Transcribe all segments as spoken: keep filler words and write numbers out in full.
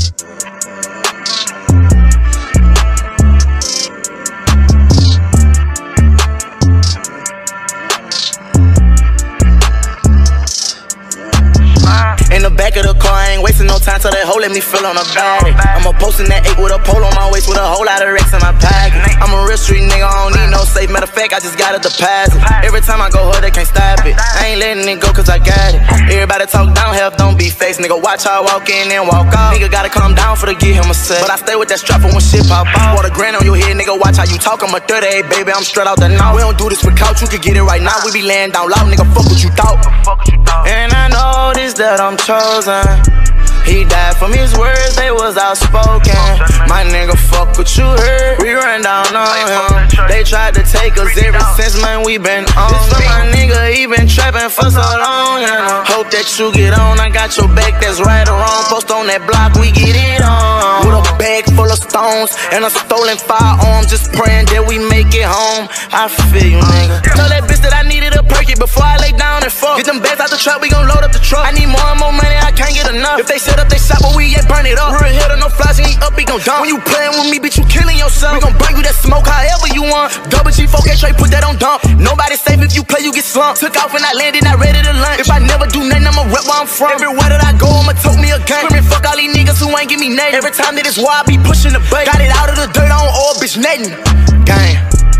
In the back of the car, I ain't wasting no time till that hoe let me feel on her body. I'ma post in that eight with a pole on my waist with a whole lot of racks in my pocket. I'm a real street nigga, I don't need no safe. Matter of fact, I just got a deposit. Every time I go hard, they can't stop it. I ain't letting it go cause I got it. Everybody talk down, health don't be face. Nigga, watch how I walk in and walk out. Nigga gotta calm down for to get him a set. But I stay with that strap for when shit pop out. Water grand on your head, nigga, watch how you talk. I'm a thirty-eight, baby, I'm straight out the now. We don't do this for couch, you could get it right now. We be laying down loud, nigga, fuck what you thought. And I know this that I'm chosen. He died from his words, they was outspoken. My nigga, fuck what you heard, we run down on him. They tried to take us ever since, man, we been on. This for my nigga, he been trapping for so long, you know. Hope that you get on, I got your back, that's right or wrong. Post on that block, we get it on. With a bag full of stones and a stolen firearm, just praying that we make it home. I feel you, nigga. Tell that bitch that I needed a perky before I lay down and fuck. Get them bags out the truck, we gon' load up the truck. I need more and more money, I can't get enough. If they set up they shop, but we ain't burn it up. Real hitter, no flies, and he up, he gon' dump. When you playin' with me, bitch, you killing yourself. We gon' bring you that smoke however you want. Double G, four K, straight, put that on dump. Nobody safe if you play, you get slumped. Took off and I landed, not ready to lunch. If I never do nothing, I'ma rep where I'm from. Everywhere that I go, I'ma tote me a gun. Screamin' fuck all these niggas who ain't give me nothing. Every time that it's war, I be pushing the bait. Got it out of the dirt, on all bitch nothing. Gang.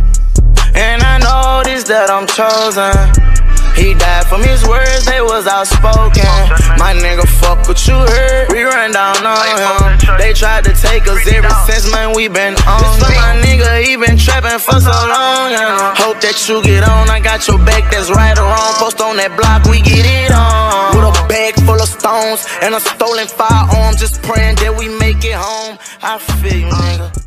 And I know this that I'm chosen. He died from his words, they was outspoken. My nigga, fuck what you heard, we run down on him. They tried to take us ever since, man, we been on. This for my nigga, he been trapping for so long, you know. Hope that you get on, I got your back, that's right or wrong. Post on that block, we get it on. With a bag full of stones and a stolen firearm, just praying that we make it home. I feel you, nigga.